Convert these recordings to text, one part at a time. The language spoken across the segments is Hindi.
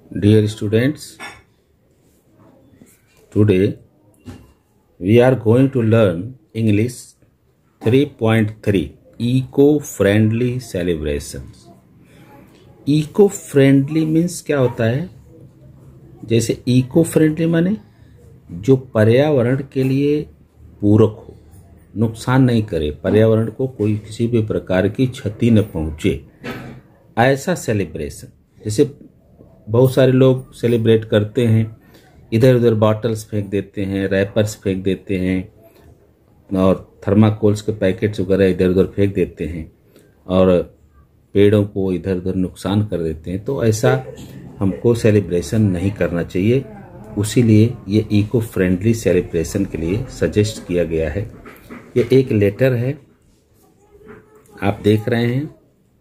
Dear students, today we are going to learn English 3.3 Eco-friendly celebrations. Eco-friendly means क्या होता है? जैसे eco-friendly माने जो पर्यावरण के लिए पूरक हो, नुकसान नहीं करे, पर्यावरण को कोई किसी भी प्रकार की क्षति न पहुंचे, ऐसा सेलिब्रेशन। जैसे बहुत सारे लोग सेलिब्रेट करते हैं, इधर उधर बॉटल्स फेंक देते हैं, रैपर्स फेंक देते हैं और थर्माकोल्स के पैकेट्स वगैरह इधर उधर फेंक देते हैं और पेड़ों को इधर उधर नुकसान कर देते हैं। तो ऐसा हमको सेलिब्रेशन नहीं करना चाहिए। उसीलिए ये इको फ्रेंडली सेलिब्रेशन के लिए सजेस्ट किया गया है। ये एक लेटर है, आप देख रहे हैं,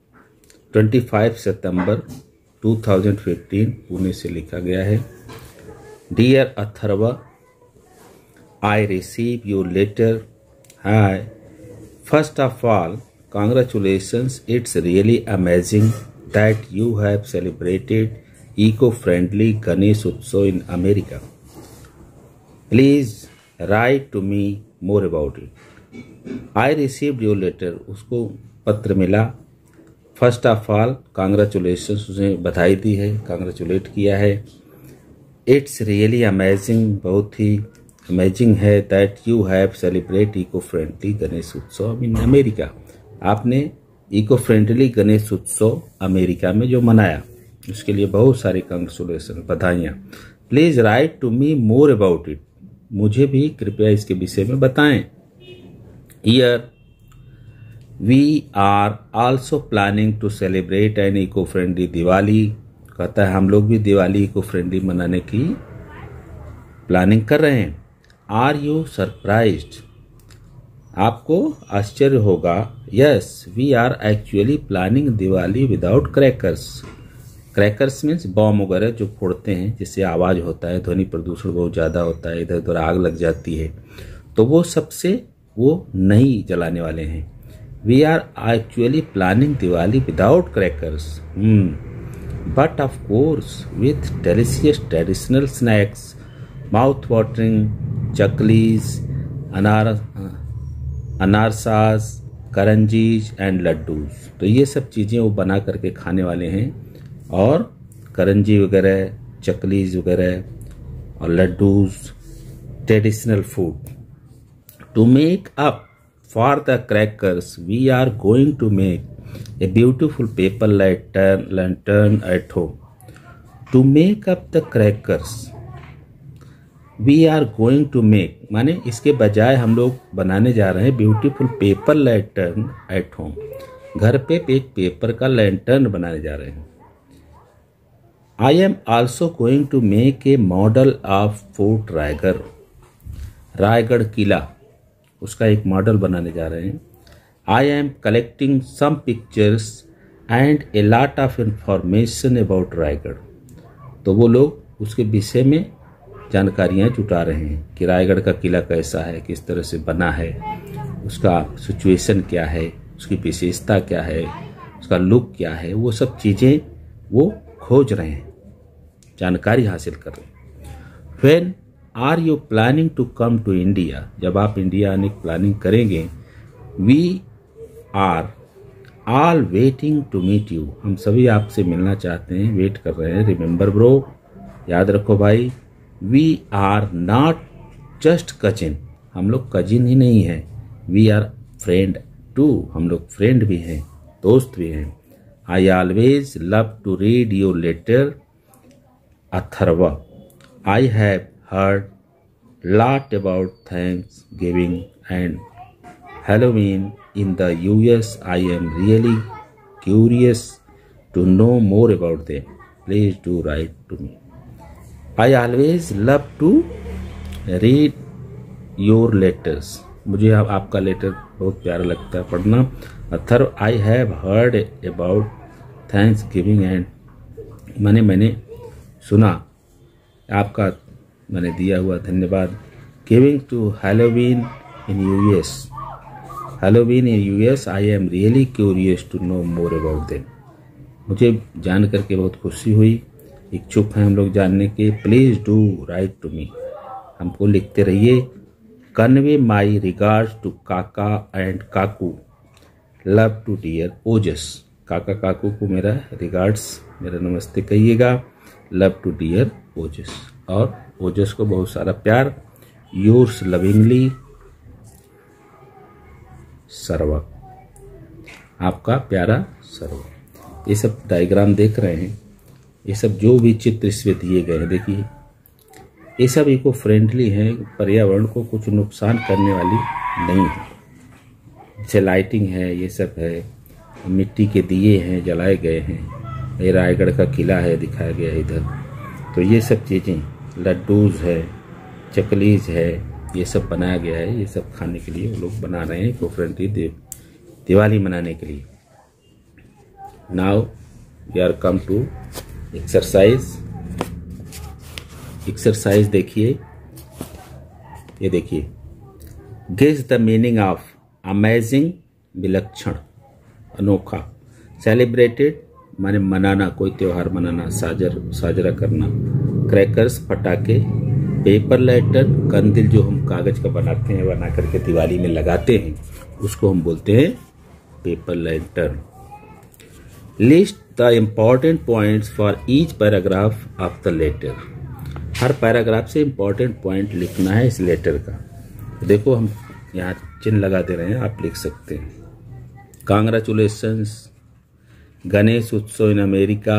25 सितंबर 2015 पुणे से लिखा गया है। Dear Atharva, I receive your letter. Hi, first of all congratulations, it's really amazing that you have celebrated eco-friendly Ganesh Utsav in America. Please write to me more about it. I received your letter. उसको पत्र मिला। फर्स्ट ऑफ ऑल कांग्रेचुलेशंस, उसने बधाई दी है, कांग्रेचुलेट किया है। इट्स रियली अमेजिंग, बहुत ही अमेजिंग है, that you have celebrate eco friendly Ganesh Utsav in America. आपने eco friendly Ganesh Utsav America में जो मनाया, उसके लिए बहुत सारी कांग्रेचुलेशन, बधाइयाँ। Please write to me more about it, मुझे भी कृपया इसके विषय में बताएं। Here We are also planning to celebrate an eco-friendly Diwali. कहता है हम लोग भी दिवाली इको फ्रेंडली मनाने की प्लानिंग कर रहे हैं। Are you surprised? आपको आश्चर्य होगा। Yes, we are actually planning Diwali without crackers. Crackers means bomb वगैरह जो फोड़ते हैं, जिससे आवाज होता है, ध्वनि प्रदूषण बहुत ज्यादा होता है, इधर उधर आग लग जाती है, तो वो सबसे वो नहीं जलाने वाले हैं। We are actually planning Diwali without crackers, but of course with delicious traditional snacks, mouth-watering chaklis, anarsas, karanjis and laddoos. तो ये सब चीज़ें वो बना करके खाने वाले हैं, और करंजी वगैरह, चकलीज वगैरह और laddoos, traditional food. To make up for the crackers, we are going to make a beautiful paper lantern at home. To make up the crackers, we are going to make, माने इसके बजाय हम लोग बनाने जा रहे हैं beautiful paper lantern at home. घर पे एक पेपर का लैंटर्न बनाने जा रहे हैं। I am also going to make a model of Fort Raigarh, Raigarh किला, उसका एक मॉडल बनाने जा रहे हैं। I am collecting some pictures and a lot of information about Raigad. तो वो लोग उसके विषय में जानकारियाँ जुटा रहे हैं कि रायगढ़ का किला कैसा है, किस तरह से बना है, उसका सिचुएशन क्या है, उसकी विशेषता क्या है, उसका लुक क्या है, वो सब चीज़ें वो खोज रहे हैं, जानकारी हासिल कर रहे हैं। When are you planning to come to India, जब आप इंडिया आने की प्लानिंग करेंगे। We are all waiting to meet you, हम सभी आपसे मिलना चाहते हैं, वेट कर रहे हैं। रिमेंबर ब्रो, याद रखो भाई, we are not just cousin, हम लोग कजिन ही नहीं हैं, वी आर फ्रेंड टू, हम लोग फ्रेंड भी हैं, दोस्त भी हैं। I always love to read your letter Atharva. I have heard lot about Thanksgiving and Halloween in the US. I am really curious to know more about them. Please do write to me. I always love to read your letters. मुझे आपका लेटर बहुत प्यारा लगता है पढ़ना। Atharva, I have heard about Thanksgiving and मैंने सुना आपका, मैंने दिया हुआ, धन्यवाद। Giving to Halloween in US, Halloween in US, I am really curious to know more about them. मुझे जान करके बहुत खुशी हुई। इच्छुक हैं हम लोग जानने के, please do write to me, हमको लिखते रहिए। Convey my regards to kaka and kaku, love to dear Ojas, काका काकू को मेरा रिगार्ड्स, मेरा नमस्ते कहिएगा। लव टू डियर ओजस, और ओजस को बहुत सारा प्यार। योर्स लविंगली सर्वा, आपका प्यारा सर्वा। ये सब डायग्राम देख रहे हैं, ये सब जो भी चित्र इसमें दिए गए हैं, देखिए ये सब इको फ्रेंडली हैं, पर्यावरण को कुछ नुकसान करने वाली नहीं है। जैसे लाइटिंग है, ये सब है, मिट्टी के दिए हैं जलाए गए हैं, ये रायगढ़ का किला है दिखाया गया है इधर। तो ये सब चीज़ें, लड्डूज है, चकलीज है, ये सब बनाया गया है, ये सब खाने के लिए वो लोग बना रहे हैं इको फ्रेंडली दिवाली मनाने के लिए। Now we are come to exercise. Exercise देखिए, ये देखिए, guess the meaning of amazing, विलक्षण, अनोखा। सेलिब्रेटेड माने मनाना, कोई त्योहार मनाना, साजरा करना। क्रैकर्स, पटाखे। पेपर लैंटर्न, कंदिल जो हम कागज का बनाते हैं, बना करके दिवाली में लगाते हैं, उसको हम बोलते हैं paper lantern. List the important points for each paragraph of the letter, हर पैराग्राफ से इम्पॉर्टेंट पॉइंट लिखना है इस लेटर का। तो देखो हम यहाँ चिन्ह लगा दे रहे हैं, आप लिख सकते हैं। Congratulations, Ganesh Utsav in America,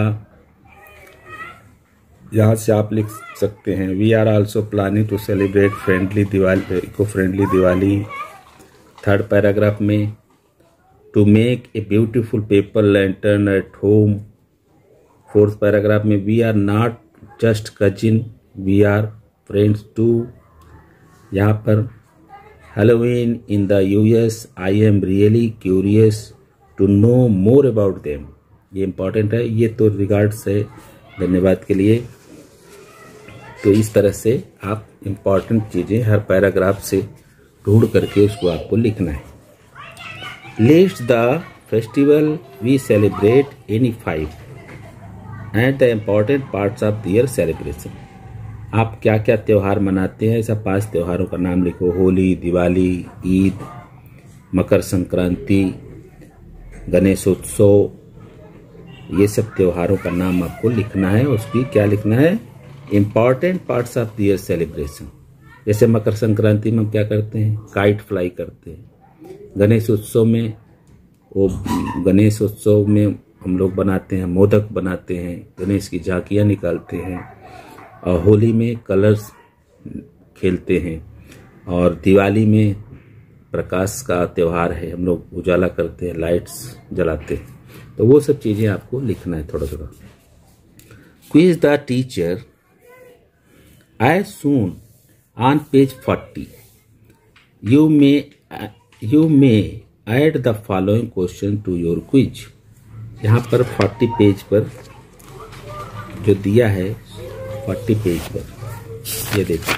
यहाँ से आप लिख सकते हैं। We are also planning to celebrate friendly Diwali, eco friendly Diwali. Third paragraph में to make a beautiful paper lantern at home. Fourth paragraph में we are not just cousin, we are friends too. यहाँ पर Halloween in the US, I am really curious to know more about them, ये इंपॉर्टेंट है। ये तो रिगार्ड्स है, धन्यवाद के लिए। तो इस तरह से आप इम्पॉर्टेंट चीज़ें हर पैराग्राफ से ढूंढ करके उसको आपको लिखना है। List the festival we celebrate any 5 and the important parts of their celebration, आप क्या क्या त्यौहार मनाते हैं, ऐसा 5 त्योहारों का नाम लिखो। होली, दिवाली, ईद, मकर संक्रांति, गणेशोत्सव, ये सब त्योहारों का नाम आपको लिखना है। उसकी क्या लिखना है, important parts of their celebration. जैसे मकर संक्रांति में हम क्या करते हैं, काइट फ्लाई करते हैं। गणेश उत्सव में, वो गणेश उत्सव में हम लोग बनाते हैं, मोदक बनाते हैं, गणेश की झांकियाँ निकालते हैं। और होली में कलर्स खेलते हैं। और दिवाली में प्रकाश का त्यौहार है, हम लोग उजाला करते हैं, लाइट्स जलाते हैं। तो वो सब चीज़ें आपको लिखना है थोड़ा थोड़ा। Quiz the teacher as soon on page 40 you may add the following question to your quiz. यहाँ पर 40 पेज पर जो दिया है, 40 पेज पर ये देखिए,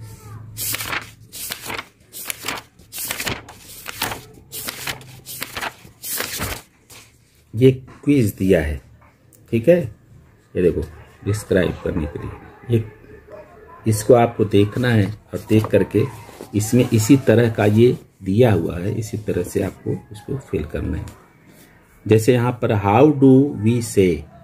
ये क्विज दिया है, ठीक है। ये देखो, डिस्क्राइब करने के लिए ये, इसको आपको देखना है और देख करके इसमें इसी तरह का ये दिया हुआ है, इसी तरह से आपको इसको फिल करना है। जैसे यहाँ पर how do we say,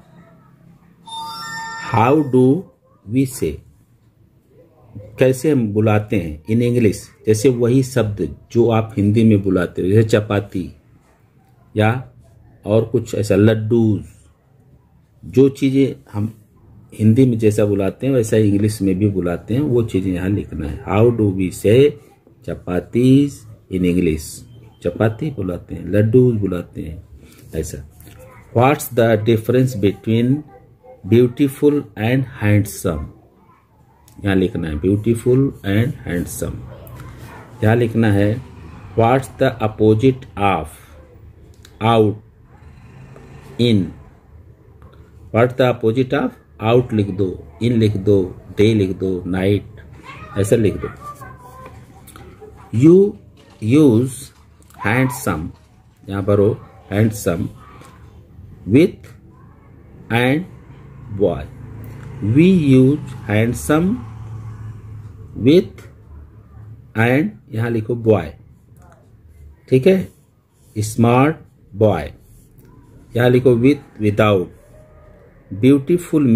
how do we say, कैसे हम बुलाते हैं इन इंग्लिश। जैसे वही शब्द जो आप हिंदी में बुलाते हो, जैसे चपाती या और कुछ ऐसा, लड्डू, जो चीज़ें हम हिंदी में जैसा बुलाते हैं वैसा इंग्लिश में भी बुलाते हैं, वो चीज़ें यहाँ लिखना है। How do we say chapatis in English, chapati बुलाते हैं, लड्डू बुलाते हैं, ऐसा। What's the difference between beautiful and handsome, यहाँ लिखना है ब्यूटीफुल एंड हैंडसम। यहाँ लिखना है what's the opposite of out in, what the opposite of out लिख दो, इन लिख दो, डे लिख दो, नाइट, ऐसा लिख दो। यू यूज हैंडसम, यहाँ पर हो handsome with and boy, we use handsome with and यहां लिखो बॉय, ठीक है, स्मार्ट बॉय, यहां लिखो with without, beautiful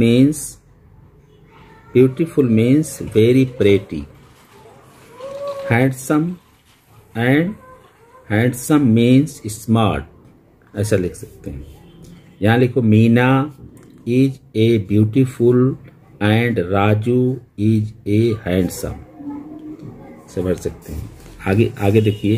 means very pretty, handsome and handsome means smart, ऐसा लिख सकते हैं। यहां लिखो Meena is a beautiful and Raju is a handsome, समझ सकते हैं। आगे आगे देखिए,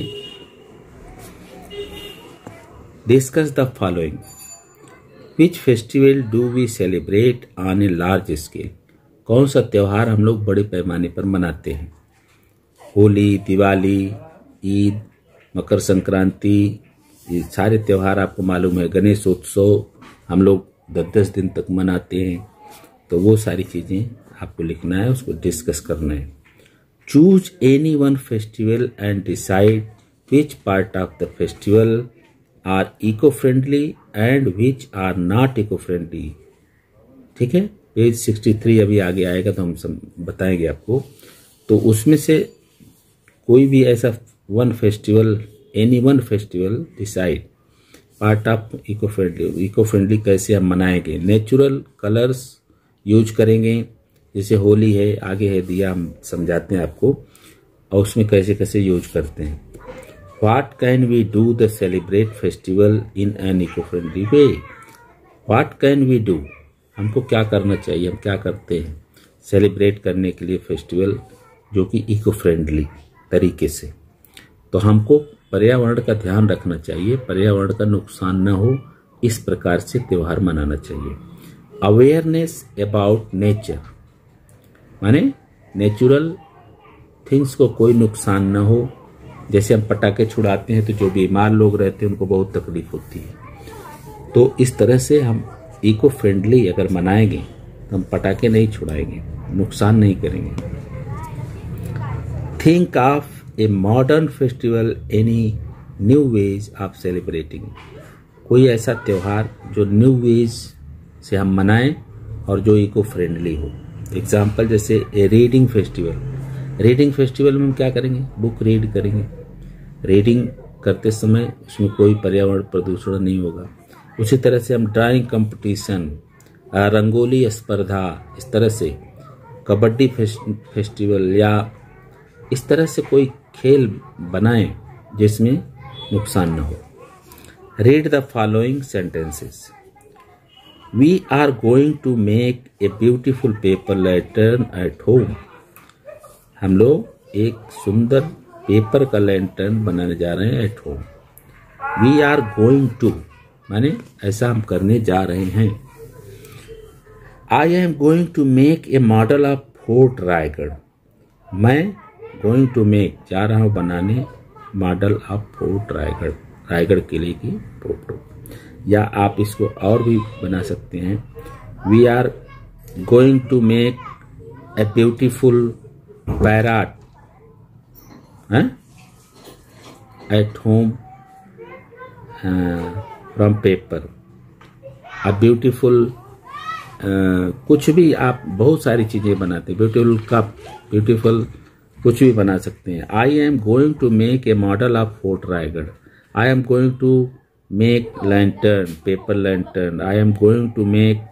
discuss the following, which festival do we celebrate on a large scale, कौन सा त्यौहार हम लोग बड़े पैमाने पर मनाते हैं। होली, दिवाली, ईद, मकर संक्रांति, ये सारे त्यौहार आपको मालूम है। गणेश उत्सव हम लोग 10-10 दिन तक मनाते हैं। तो वो सारी चीज़ें आपको लिखना है, उसको डिस्कस करना है। Choose any one festival and decide which part of the festival are eco friendly and which are not eco friendly, ठीक है। पेज 63 अभी आगे आएगा तो हम बताएंगे आपको। तो उसमें से कोई भी ऐसा one festival, any one festival decide part of eco friendly कैसे हम मनाएंगे। नेचुरल कलर्स यूज करेंगे, जैसे होली है, आगे है दिया, हम समझाते हैं आपको और उसमें कैसे कैसे यूज करते हैं। What can we do the celebrate festival in an eco friendly way, what can we do, हमको क्या करना चाहिए, हम क्या करते हैं सेलिब्रेट करने के लिए फेस्टिवल जो कि इको फ्रेंडली तरीके से। तो हमको पर्यावरण का ध्यान रखना चाहिए, पर्यावरण का नुकसान न हो, इस प्रकार से त्यौहार मनाना चाहिए। अवेयरनेस अबाउट नेचर, माने नेचुरल थिंग्स को कोई नुकसान न हो। जैसे हम पटाखे छुड़ाते हैं तो जो बीमार लोग रहते हैं उनको बहुत तकलीफ होती है। तो इस तरह से हम इको फ्रेंडली अगर मनाएंगे तो हम पटाखे नहीं छुड़ाएंगे, नुकसान नहीं करेंगे। Think of a modern festival, any new ways of celebrating, कोई ऐसा त्यौहार जो न्यू वेज से हम मनाएं और जो इको फ्रेंडली हो। एग्जाम्पल जैसे a reading festival, reading festival में हम क्या करेंगे, बुक रीड करेंगे। रीडिंग करते समय उसमें कोई पर्यावरण प्रदूषण नहीं होगा। उसी तरह से हम ड्राइंग कंपटीशन, रंगोली स्पर्धा, इस तरह से कबड्डी फेस्टिवल या इस तरह से कोई खेल बनाएं जिसमें नुकसान न हो। Read the following sentences, we are going to make a beautiful paper lantern at home, हम लोग एक सुंदर पेपर का लैंटर्न बनाने जा रहे हैं at home. We are going to माने ऐसा हम करने जा रहे हैं। I am going to make a model of fort Raigad, मैं गोइंग टू मेक जा रहा हूं बनाने model of fort Raigad, Raigad किले की फोटो। या आप इसको और भी बना सकते हैं, we are going to make a beautiful parrot at home from paper, a beautiful कुछ भी आप बहुत सारी चीजें बनाते हैं, ब्यूटीफुल कप, ब्यूटीफुल कुछ भी बना सकते हैं। I am going to make a model of fort Raigad, I am going to make lantern, paper lantern, I am going to make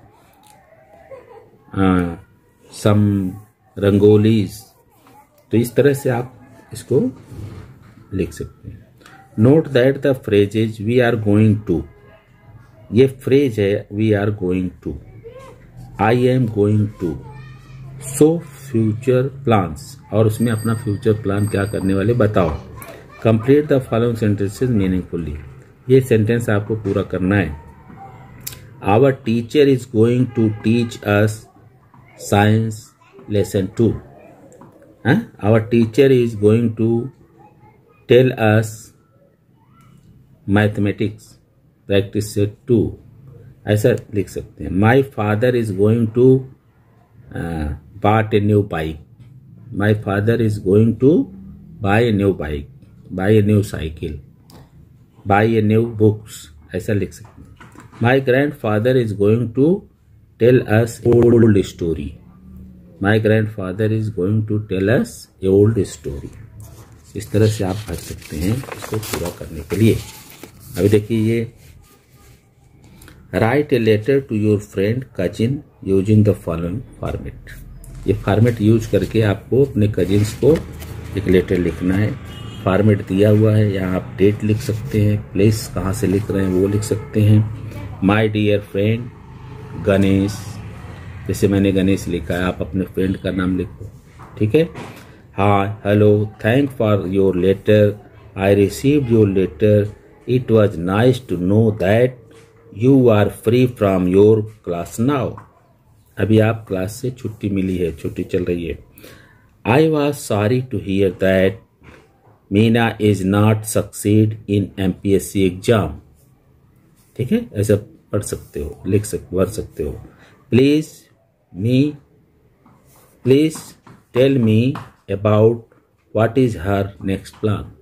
some rangolis. तो इस तरह से आप इसको लिख सकते हैं। Note that the phrases we are going to, ये फ्रेज है we are going to, I am going to, so future plans, और उसमें अपना फ्यूचर प्लान क्या करने वाले बताओ। Complete the following sentences meaningfully, ये सेंटेंस आपको पूरा करना है। Our teacher is going to teach us science lesson 2, our teacher is going to tell us mathematics practice set 2, ऐसा लिख सकते हैं। My father is going to bought a new bike, my father is going to buy a new bike, buy a new cycle, buy a new books, ऐसा लिख सकते हैं। My grandfather is going to tell us old story. My grandfather is going to tell us a old story. इस तरह से आप भर सकते हैं इसको पूरा करने के लिए। अभी देखिए ये write a letter to your friend cousin using the following format. ये फॉर्मेट यूज करके आपको अपने कजिन्स को एक लेटर लिखना है। फॉर्मेट दिया हुआ है, यहाँ आप डेट लिख सकते हैं, प्लेस कहाँ से लिख रहे हैं वो लिख सकते हैं। माय डियर फ्रेंड गणेश, जैसे मैंने गणेश लिखा है, आप अपने फ्रेंड का नाम लिखो, ठीक है। हाँ, hello, thank for your letter, I received your letter, it was nice to know that you are free from your class now. अभी आप क्लास से छुट्टी मिली है, छुट्टी चल रही है। I was sorry to hear that Meena is not succeed in MPSC exam. ठीक है, ऐसा पढ़ सकते हो, भर सकते हो। Please tell me about what is her next plan.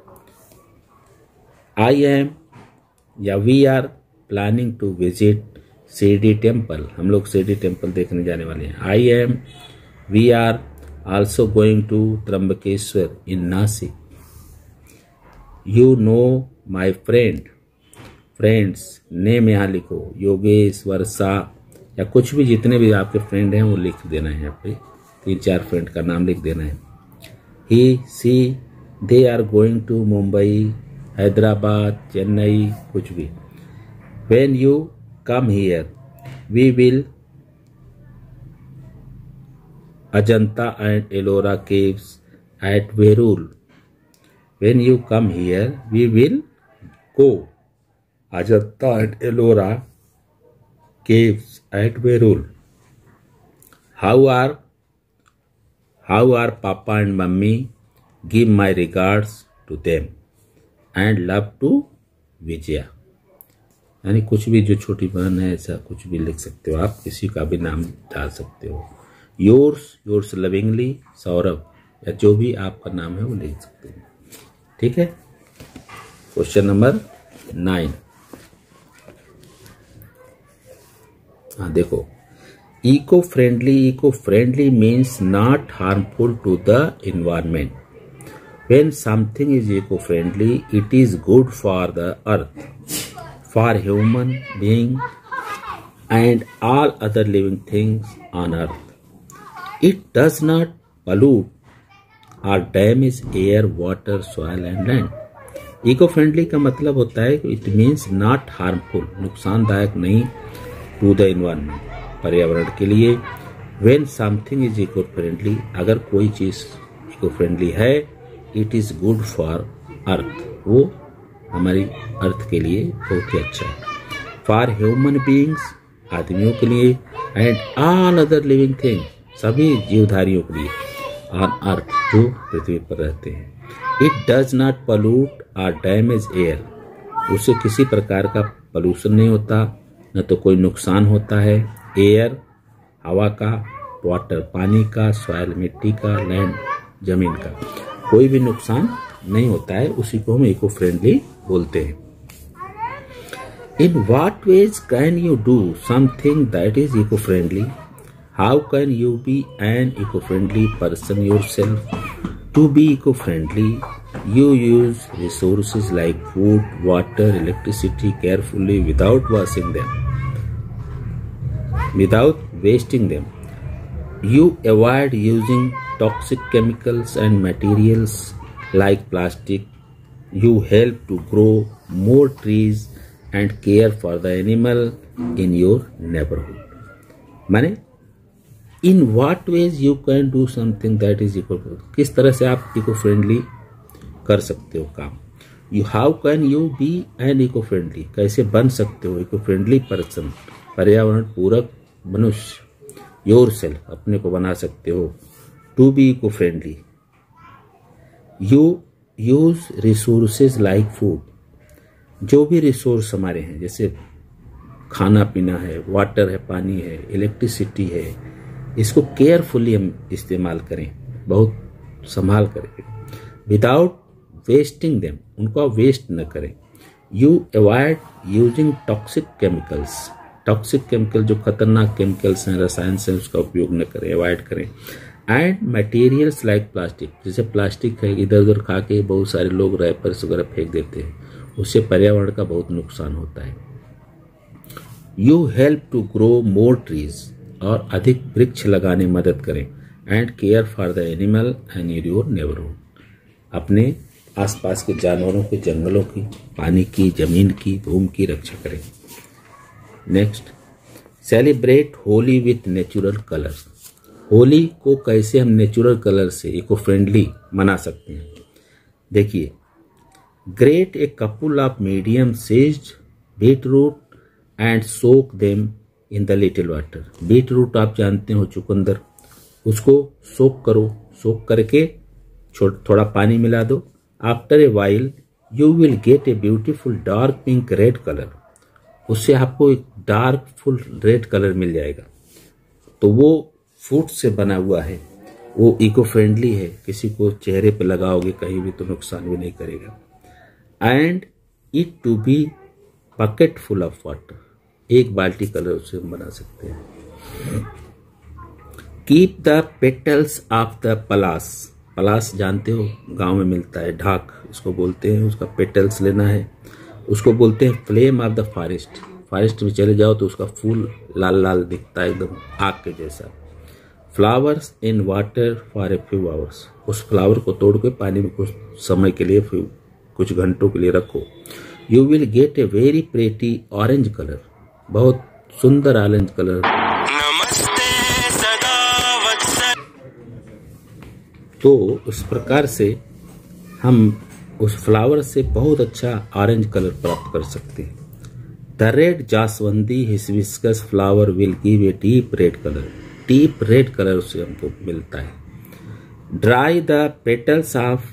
I am या we are planning to visit Shirdi temple. हम लोग शिरडी टेम्पल देखने जाने वाले हैं। I am we are also going to Trimbakeshwar in Nashik. You know my friends name यहाँ लिखो, योगेश, वर्षा या कुछ भी, जितने भी आपके फ्रेंड हैं वो लिख देना है। यहाँ पे 3-4 फ्रेंड का नाम लिख देना है। He she they are going to Mumbai, Hyderabad, Chennai, कुछ भी। When you come here, we will Ajanta and Ellora caves at Verul. When you come here, we will go Ajanta and Ellora caves at Verul. How are Papa and Mummy? Give my regards to them and love to Vijaya. यानी कुछ भी, जो छोटी बहन है, ऐसा कुछ भी लिख सकते हो आप, किसी का भी नाम डाल सकते हो। योर्स लविंगली सौरभ, या जो भी आपका नाम है वो लिख सकते हो। ठीक है। Question number 9। हाँ देखो, eco friendly means not harmful to the environment. When something is eco friendly it is good for the earth, for human being and all other living things on earth. It does not pollute or damage air, water, soil and land. Eco friendly का मतलब होता है कि इट मीन्स नॉट हार्मफुल, नुकसानदायक नहीं, टू द एनवायरमेंट, पर्यावरण के लिए। When something is eco friendly, अगर कोई चीज इको फ्रेंडली है, it is good for earth, वो हमारी अर्थ के लिए बहुत ही अच्छा है। फॉर ह्यूमन बींग्स, आदमियों के लिए, and all other living thing, सभी जीवधारियों के लिए, ऑन अर्थ, जो पृथ्वी पर रहते हैं। इट डज नॉट पोल्यूट और डैमेज एयर, उससे किसी प्रकार का पोल्यूशन नहीं होता, न तो कोई नुकसान होता है। एयर हवा का, वाटर पानी का, सॉइल मिट्टी का, लैंड जमीन का, कोई भी नुकसान नहीं होता है, उसी को हम इको फ्रेंडली बोलते हैं। In what ways can you do something that is eco friendly? How can you be an eco friendly person yourself? To be eco friendly, you use resources like food, water, electricity carefully without wasting them. You avoid using toxic chemicals and materials like plastic. You help to grow more trees and care for the animal in your neighborhood. माने in what ways you can do something that is eco-friendly, किस तरह से आप इको फ्रेंडली कर सकते हो काम। You how can you be an eco friendly, कैसे बन सकते हो इको फ्रेंडली पर्सन, पर्यावरण पूरक मनुष्य। योर सेल्फ, अपने को बना सकते हो। To be eco friendly, you use resources like food, जो भी रिसोर्स हमारे हैं, जैसे खाना पीना है, वाटर है, पानी है, इलेक्ट्रिसिटी है, इसको केयरफुली हम इस्तेमाल करें, बहुत संभाल करें। विदाउट वेस्टिंग देम, उनको वेस्ट न करें। You avoid using toxic chemicals, toxic chemical, जो खतरनाक केमिकल्स हैं, रसायन से, उसका उपयोग न करें, अवॉइड करें। एंड मटेरियल्स लाइक प्लास्टिक, जैसे प्लास्टिक है, इधर उधर खा के बहुत सारे लोग रैपर्स वगैरह फेंक देते हैं, उससे पर्यावरण का बहुत नुकसान होता है। You help to grow more trees, और अधिक वृक्ष लगाने मदद करें। And care for the animal and your neighbourhood, अपने आसपास के जानवरों के, जंगलों की, पानी की, जमीन की, भूमि की रक्षा करें। Next, celebrate Holi with natural colours. Holi को कैसे हम नेचुरल कलर से इको फ्रेंडली मना सकते हैं? देखिए, grate a couple of medium sized beetroot and soak them in the little water. Beetroot आप जानते हो, चुकंदर, उसको सोक करो, सोक करके थोड़ा पानी मिला दो। After a while you will get a beautiful dark pink red colour, उससे आपको एक डार्क फुल रेड कलर मिल जाएगा। तो वो फ्रूट से बना हुआ है, वो इको फ्रेंडली है, किसी को चेहरे पे लगाओगे कहीं भी तो नुकसान भी नहीं करेगा। And it to be bucket full of water, एक बाल्टी कलर उससे हम बना सकते हैं। Keep the petals of the palash, पलास जानते हो, गांव में मिलता है, ढाक उसको बोलते हैं, उसका पेटल्स लेना है। उसको बोलते हैं flame of the forest. Forest में चले जाओ तो उसका फूल लाल लाल दिखता है, एकदम आग के जैसा। Flowers in water for a few hours, उस फ्लावर को तोड़ के पानी में कुछ समय के लिए, कुछ घंटों के लिए रखो। You will get a very pretty orange colour, बहुत सुंदर ऑरेंज कलर। तो उस प्रकार से हम उस फ्लावर से बहुत अच्छा ऑरेंज कलर प्राप्त कर सकते हैं। The red jaswanti hibiscus flower will give a deep red colour, deep red colour उससे हमको मिलता है। Dry the petals of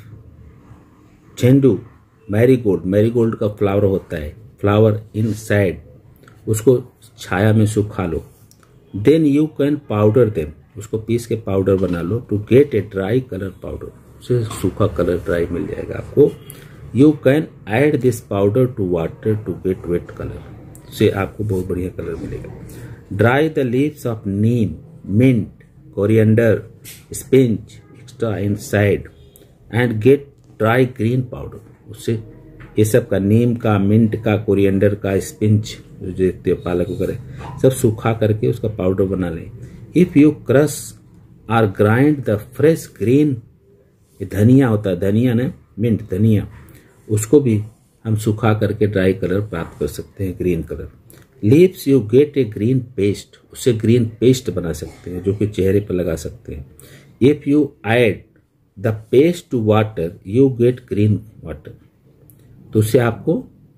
zendu marigold, marigold का फ्लावर होता है, फ्लावर इन साइड, उसको छाया में सुखा लो। Then you can powder them, उसको पीस के पाउडर बना लो। To get a dry colour powder, उसे सूखा कलर ड्राई मिल जाएगा आपको। You can add this powder to water to get wet colour, से आपको बहुत बढ़िया कलर मिलेगा। Dry the leaves of neem, mint, coriander, spinach extra inside and get dry green powder, उससे ये सब का, नीम का, मिंट का, कोरिएंडर का, स्पिंच जो देखते हो पालक वगैरह, सब सूखा करके उसका पाउडर बना लें। इफ यू क्रश और ग्राइंड द फ्रेश ग्रीन, धनिया होता है, धनिया ना, मिंट, धनिया, उसको भी हम सुखा करके ड्राई कलर प्राप्त कर सकते हैं, green colour. Leaves you get a green paste, उससे ग्रीन पेस्ट बना सकते हैं जो कि चेहरे पर लगा सकते हैं। If you add the paste to water you get green water, तो उससे आपको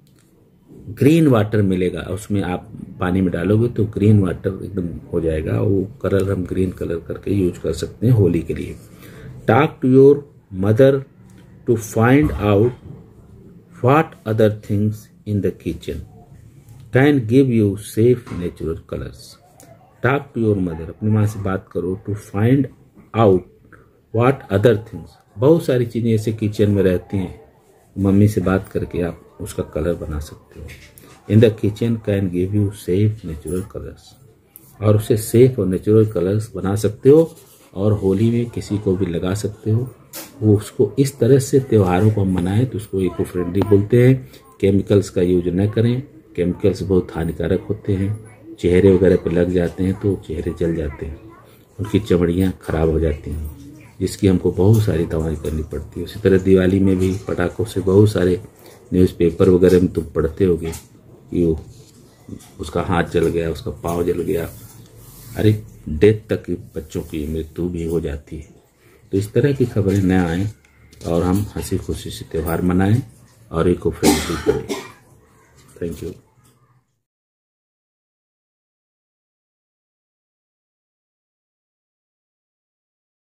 ग्रीन वाटर मिलेगा, उसमें आप पानी में डालोगे तो ग्रीन वाटर एकदम हो जाएगा, वो कलर हम ग्रीन कलर करके यूज कर सकते हैं होली के लिए। Talk to your mother to find out what other things in the kitchen can give you safe natural colours. Talk to your mother, अपनी माँ से बात करो, to find out what other things, बहुत सारी चीजें ऐसे किचन में रहती हैं, मम्मी से बात करके आप उसका कलर बना सकते हो। In the kitchen can give you safe natural colours, और उसे सेफ और नेचुरल कलर्स बना सकते हो, और होली में किसी को भी लगा सकते हो। वो उसको इस तरह से त्योहारों को हम मनाएं तो उसको इको फ्रेंडली बोलते हैं। केमिकल्स का यूज न करें, केमिकल्स बहुत हानिकारक होते हैं, चेहरे वगैरह पे लग जाते हैं तो चेहरे जल जाते हैं, उनकी चमड़ियाँ खराब हो जाती हैं, जिसकी हमको बहुत सारी दवाई करनी पड़ती है। उसी तरह दिवाली में भी पटाखों से बहुत सारे न्यूज़पेपर वगैरह में तुम पढ़ते होगे कि उसका हाथ जल गया, उसका पाँव जल गया, अरे डेथ तक बच्चों की मृत्यु भी हो जाती है। तो इस तरह की खबरें न आएँ और हम हंसी खुशी से त्यौहार मनाएं और इको फ्रेंडली करें। Thank you.